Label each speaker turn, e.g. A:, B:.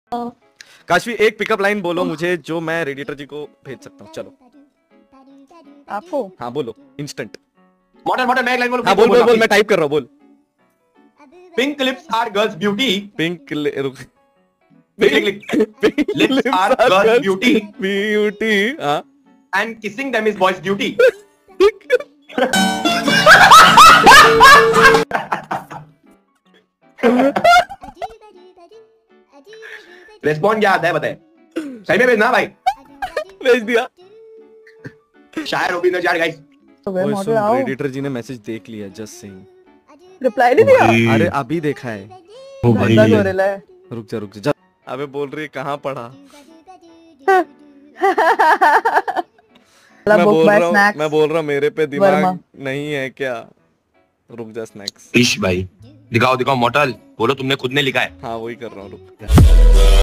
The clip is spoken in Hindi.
A: काशवी एक पिकअप लाइन बोलो मुझे जो मैं रेडिएटर जी को भेज सकता हूँ। चलो
B: आपको?
A: हाँ बोलो इंस्टेंट।
C: मॉडल मैं एक लाइन बोलूं?
A: हाँ बोल मैं टाइप कर रहा हूँ, बोल।
C: Pink lips are girls beauty.
A: Pink lips
C: are girls beauty
A: हाँ
C: and kissing them is boys duty. Respond क्या आता है बताए? सही में भेजना भाई।
A: भेज दिया।
C: शायर रविंद्र यार गाइस।
B: मॉडल आओ।
A: रेडिएटर जी ने मैसेज देख लिया, जस्ट सेइंग।
B: रिप्लाई नहीं दिया?
A: अरे अभी देखा है।
B: बंदा गोरेला है।
A: रुक जा। अबे बोल रही है कहाँ पढ़ा? मैं बोल रहा हूँ मेरे पे दिमाग नहीं है क्या? रुक जा स्नैक्स।
C: इश भाई दिखाओ मॉडल बोलो, तुमने खुद ने लिखा है।
A: हाँ वही कर रहा हूँ, रुक।